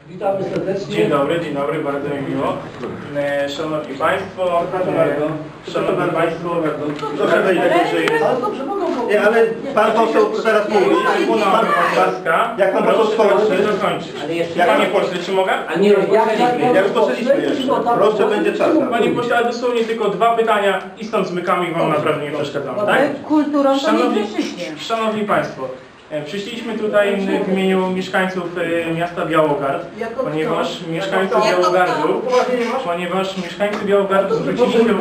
Witamy serdecznie. Dzień dobry, bardzo mi miło. Szanowni Państwo, Szanowni Państwo, proszę wejść, że jest. Ale dobrze, mogą powiedzieć. Nie, ale pan poseł teraz mówi. Trybunał Obywatelska. Jak pan poseł skończy? Dokończyć. Jak Panie pośle, czy mogę? A nie rozpoczęliśmy. Jak rozpoczęliśmy jeszcze. Proszę, będzie czas. Panie pośle, ale dosłownie tylko 2 pytania i stąd zmykamy i Wam naprawdę nie przeszkadzamy, tak? Kulturą to nie przyszliście. Szanowni Państwo, przyszliśmy tutaj w imieniu mieszkańców miasta Białogard, ponieważ mieszkańcy Białogardu zwrócili się...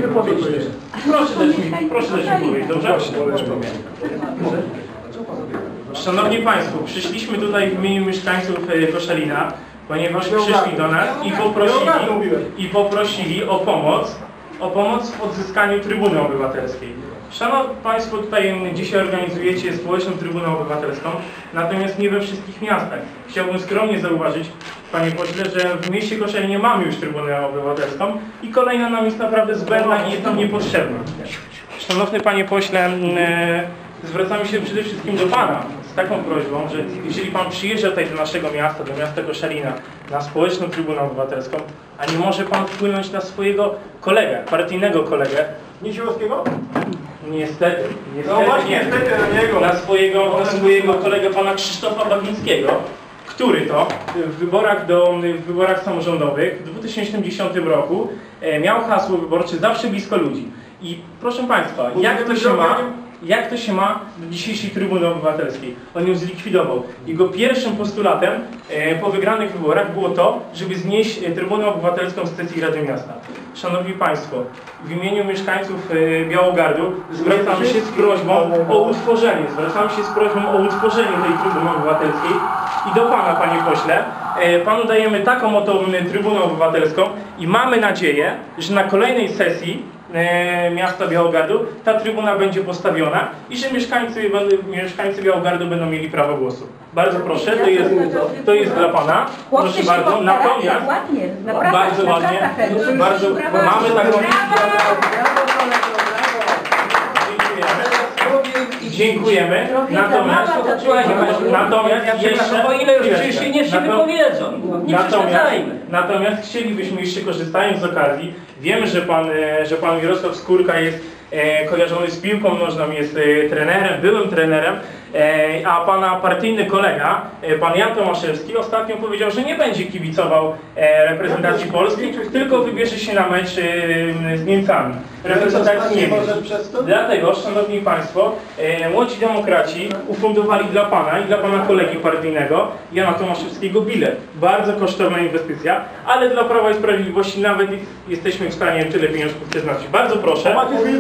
Proszę dać mi powiedzieć, dobrze? Szanowni Państwo, przyszliśmy tutaj w imieniu mieszkańców Koszalina, ponieważ przyszli do nas i poprosili o pomoc w odzyskaniu Trybuny Obywatelskiej. Szanowni Państwo, tutaj dzisiaj organizujecie społeczną Trybunę Obywatelską, natomiast nie we wszystkich miastach. Chciałbym skromnie zauważyć, Panie Pośle, że w mieście Koszalinie mamy już Trybunę Obywatelską i kolejna nam jest naprawdę zbędna i jest nam niepotrzebna. Szanowny Panie Pośle, zwracamy się przede wszystkim do Pana z taką prośbą, że jeżeli Pan przyjeżdża tutaj do naszego miasta, do miasta Koszalina, na społeczną Trybunę Obywatelską, a nie może Pan wpłynąć na swojego kolegę, partyjnego kolegę, Niesiłowskiego? niestety Niestety na niego. na swojego kolegę pana Krzysztofa Bagińskiego, który to w wyborach samorządowych w 2010 roku miał hasło wyborcze zawsze blisko ludzi. I proszę Państwa, jak to się ma do dzisiejszej Trybuny Obywatelskiej? On ją zlikwidował. Jego pierwszym postulatem po wygranych wyborach było to, żeby znieść Trybunę Obywatelską z sesji Rady Miasta. Szanowni Państwo, w imieniu mieszkańców Białogardu zwracamy się z prośbą o utworzenie tej Trybuny Obywatelskiej i do Pana, Panie Pośle, Panu dajemy taką oto Trybunę Obywatelską i mamy nadzieję, że na kolejnej sesji miasta Białogardu ta trybuna będzie postawiona i że mieszkańcy Białogardu będą mieli prawo głosu. Bardzo proszę, to jest dla Pana. Proszę bardzo. Natomiast bardzo ładnie, mamy taką... Dziękujemy. Natomiast jeszcze... O ile już przyszli, niech się wypowiedzą. Nie przeszkadzajmy. Natomiast chcielibyśmy jeszcze, korzystając z okazji, wiemy, że pan Mirosław Skórka jest kojarzony z piłką nożną, jest trenerem, byłym trenerem, a pana partyjny kolega, pan Jan Tomaszewski, ostatnio powiedział, że nie będzie kibicował reprezentacji Polski, tylko wybierze się na mecz z Niemcami. Reprezentacji Niemiec. Dlatego, Szanowni Państwo, Młodzi Demokraci ufundowali dla Pana i dla Pana kolegi partyjnego, Jana Tomaszewskiego, bilet. Bardzo kosztowna inwestycja, ale dla Prawa i Sprawiedliwości nawet jesteśmy w stanie tyle pieniążków przeznaczyć. Bardzo proszę,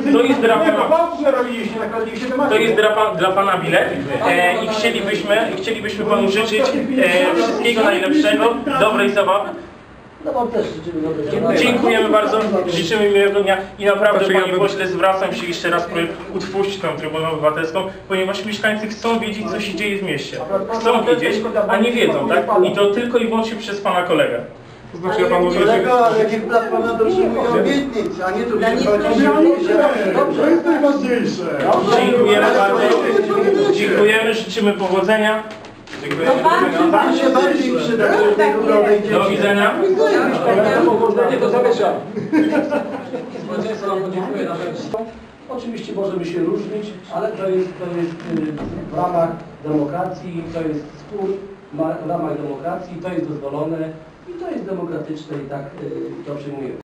to jest dla Pana bilet i chcielibyśmy Panu życzyć wszystkiego najlepszego, dobrej zabawy. No Wam też życzymy dobrej zabawy. Dziękujemy bardzo, życzymy miłego dnia i naprawdę, Panie Pośle, zwracam się jeszcze raz, utwórzcie tę Trybunę Obywatelską, ponieważ mieszkańcy chcą wiedzieć, co się dzieje w mieście. Chcą wiedzieć, a nie wiedzą, tak? I to tylko i wyłącznie przez Pana kolegę. To znaczy, ja Panu ale niech Platforma dotrzymuje obietnic, a nie tu przychodzi. To jest najważniejsze. Dziękujemy bardzo. Dziękujemy, życzymy powodzenia. Dziękujemy. Pan się bardziej przyda do tej królowej dzieci. Do widzenia. To zawieszam. Oczywiście możemy się różnić, ale to jest w ramach demokracji, to jest spór w ramach demokracji, to jest dozwolone i to jest demokratyczne i tak to przyjmujemy.